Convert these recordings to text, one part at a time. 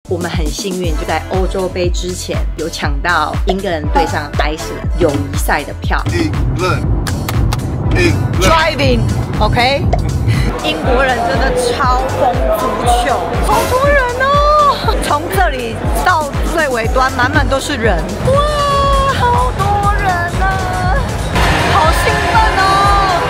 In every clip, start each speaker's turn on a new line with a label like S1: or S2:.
S1: 我们很幸运，就在欧洲杯之前有抢到英格兰对上爱尔兰友谊赛的票。Driving， OK？ 英国人真的超疯足球，好多人哦！从这里到最尾端，满满都是人，哇，好多人啊，好兴奋哦！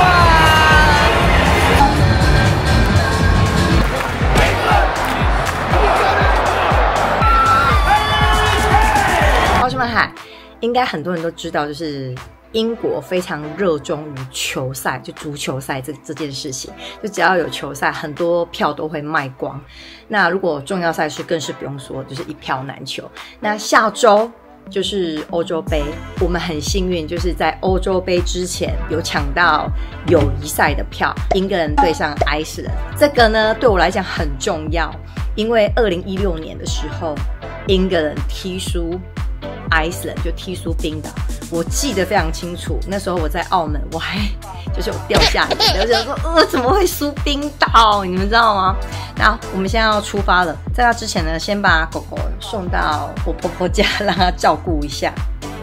S1: 哇！奥斯曼海，应该很多人都知道，就是英国非常热衷于球赛，就足球赛这件事情，就只要有球赛，很多票都会卖光。那如果重要赛事更是不用说，就是一票难求。那下周就是欧洲杯，我们很幸运，就是在欧洲杯之前有抢到友谊赛的票，英格兰对上爱尔兰。这个呢，对我来讲很重要，因为2016年的时候，英格兰踢输爱尔兰，就踢输冰岛。我记得非常清楚，那时候我在澳门，我还就是有掉下来，我想说，怎么会输冰岛？你们知道吗？那我们现在要出发了，在那之前呢，先把狗狗送到我婆婆家，让她照顾一下。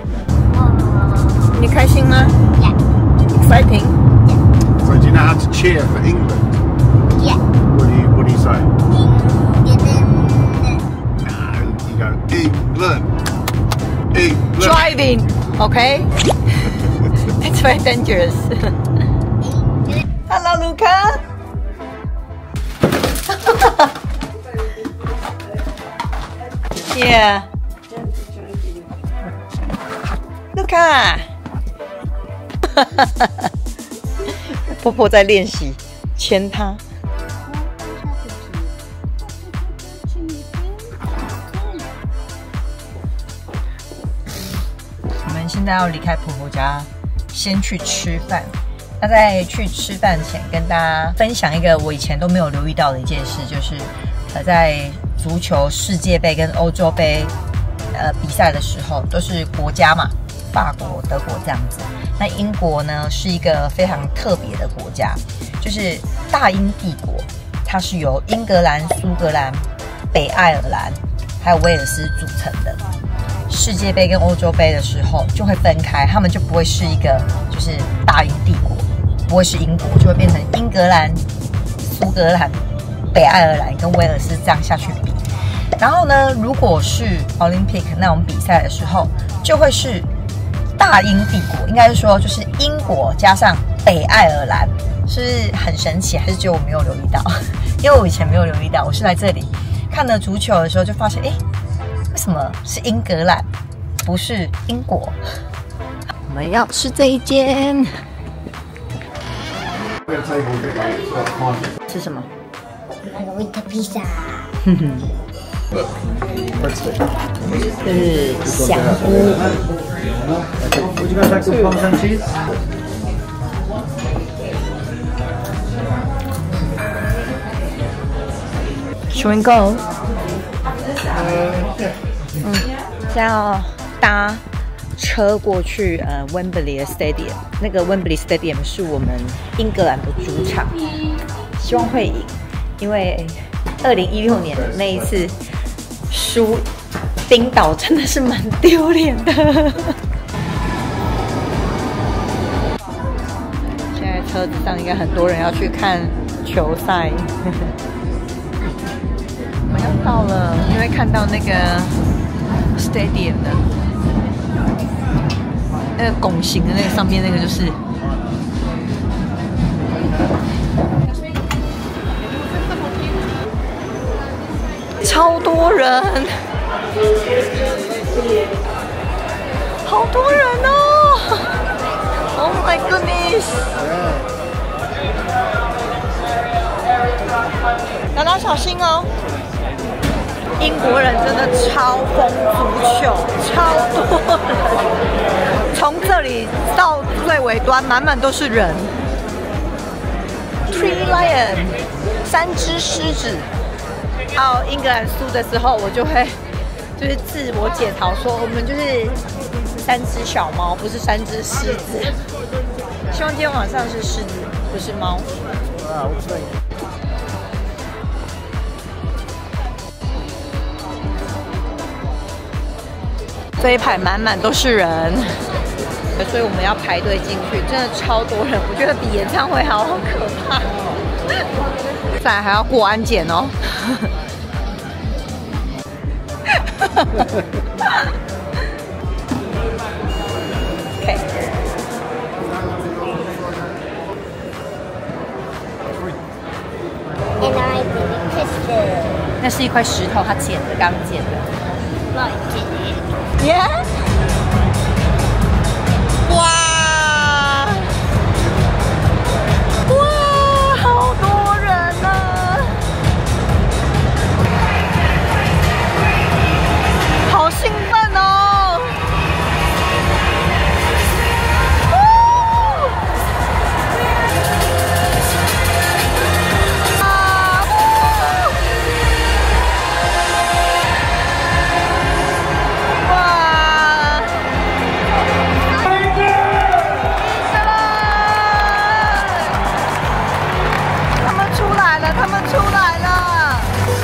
S1: 你开心吗
S2: ？Yeah.
S1: Exciting.
S2: Yeah. So do you know how to cheer for England?
S3: Yeah.
S2: What do you say?
S3: England.
S2: No, you go England. England.
S1: Driving, okay? It's very dangerous. Hello, Luca. Yeah. Luca. 婆婆在练习牵她。现在要离开婆婆家，先去吃饭。那在去吃饭前，跟大家分享一个我以前都没有留意到的一件事，就是在足球世界杯跟欧洲杯比赛的时候，都是国家嘛，法国、德国这样子。那英国呢是一个非常特别的国家，就是大英帝国，它是由英格兰、苏格兰、北爱尔兰还有威尔斯组成的。世界杯跟欧洲杯的时候就会分开，他们就不会是一个就是大英帝国，不会是英国，就会变成英格兰、苏格兰、北爱尔兰跟威尔斯这样下去比。然后呢，如果是 Olympic 那种比赛的时候，就会是大英帝国，应该是说就是英国加上北爱尔兰，是不是很神奇？还是只有我没有留意到？因为我以前没有留意到，我是来这里看了足球的时候就发现，为什么是英格兰，不是英国？我们要吃这一间。吃什么？
S3: 马格丽特披萨。
S1: 这是香菇。
S2: Would you guys like some Parmesan cheese?
S1: Shall we go? 现在要搭车过去Wembley Stadium， 那个 Wembley Stadium 是我们英格兰的主场，希望会赢，因为2016年那一次输冰岛真的是蛮丢脸的。现在车子上应该很多人要去看球赛。我们要到了，因为看到那个 stadium 的那个拱形的那个上面那个就是超多人，好多人哦 ！Oh my goodness！ 大家小心哦！英国人真的超疯足球，超多人，从这里到最尾端，满满都是人。Three lion， 3只狮子。英格兰输的时候，我就会就是自我解嘲说，我们就是3只小猫，不是3只狮子。希望今天晚上是狮子，不是猫。 飞排满满都是人，所以我们要排队进去，真的超多人，我觉得比演唱会还要可怕。再来还要过安检哦。OK。
S3: And I believe crystal.
S1: 那是一块石头，它捡的，刚捡的。
S3: Right.
S1: Yeah. 哇！哇，好多人啊！好兴奋哦！他们出来了！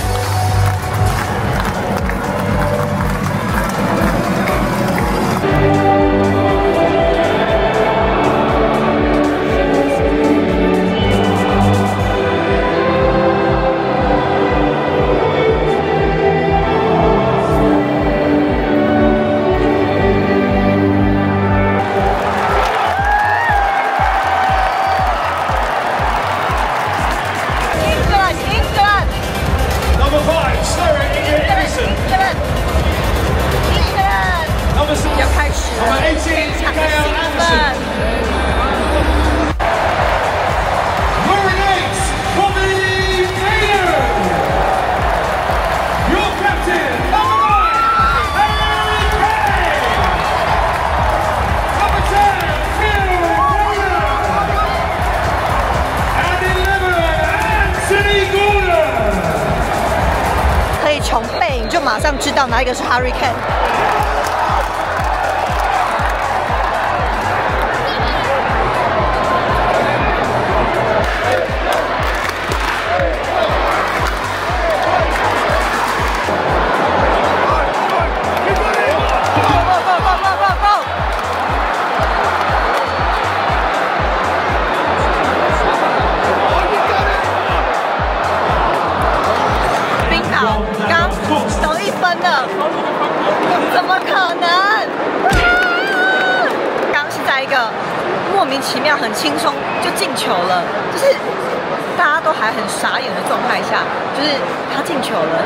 S1: 要开始了，非常的兴奋。可以从背影就马上知道哪一个是 Hurricane。怎么可能？刚是在一个莫名其妙、很轻松就进球了，就是大家都还很傻眼的状态下，就是他进球了。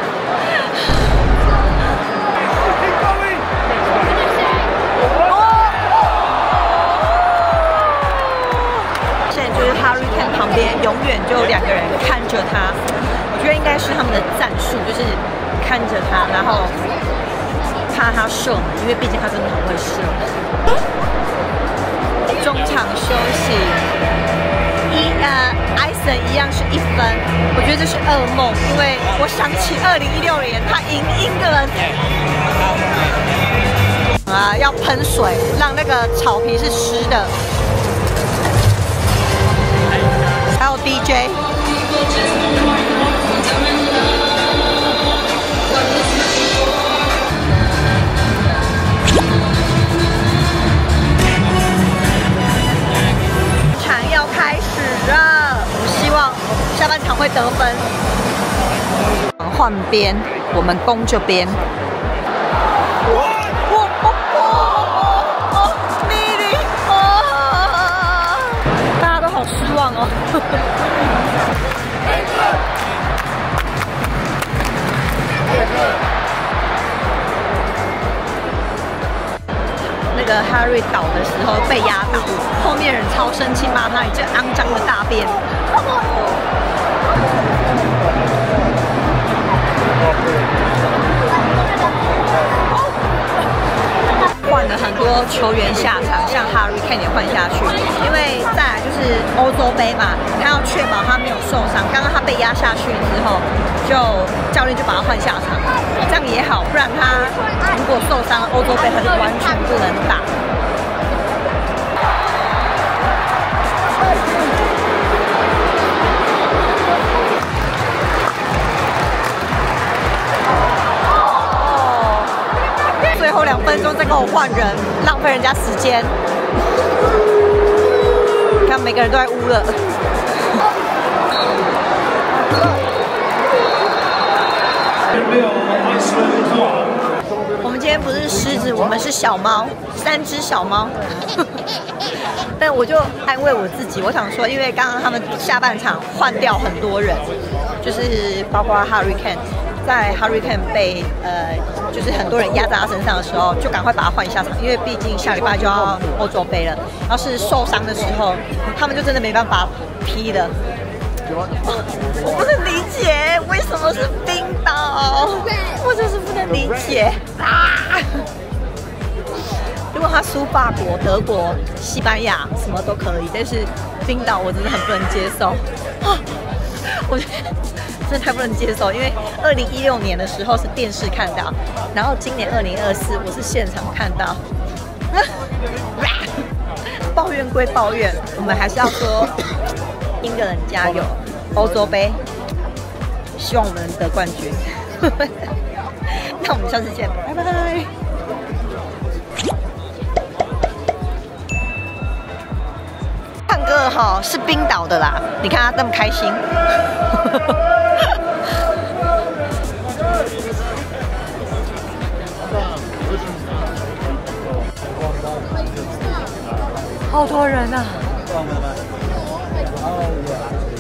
S1: 现在就是 Hurricane 旁边永远就2个人看着他，我觉得应该是他们的战术，就是看着他，然后怕他射门，因为毕竟他真的很会射。中场休息，艾森一样是1分，我觉得这是噩梦，因为我想起2016年他赢英格兰，要喷水，让那个草皮是湿的，还有 DJ。希望下半场会得分。换边，我们攻这边。大家都好失望哦。那个 Harry 倒的时候被压倒，后面人超生气，骂他你这肮脏的大便。换了很多球员下场，像 Hurricane 也换下去，因为再来就是欧洲杯嘛，他要确保他没有受伤。刚刚他被压下去之后，教练就把他换下场，这样也好，不然他如果受伤，欧洲杯他就完全不能打。最后后2分钟再跟我换人，浪费人家时间。看每个人都在污了。我们今天不是狮子，我们是小猫，3只小猫。但我就安慰我自己，我想说，因为刚刚他们下半场换掉很多人，就是包括 Hurricane， 在 Hurricane 被就是很多人压在他身上的时候，就赶快把他换下场，因为毕竟下礼拜就要欧洲杯了。要是受伤的时候，他们就真的没办法踢了。我不能理解为什么是冰岛，我就是不能理解啊！如果他输法国、德国、西班牙什么都可以，但是冰岛我真的很不能接受啊！我觉得真的太不能接受，因为2016年的时候是电视看到，然后今年2024我是现场看到。抱怨归抱怨，我们还是要说英格兰加油！欧洲杯，希望我们得冠军。那我们下次见，拜拜。唱歌哈是冰岛的啦，你看他这么开心。好多人啊！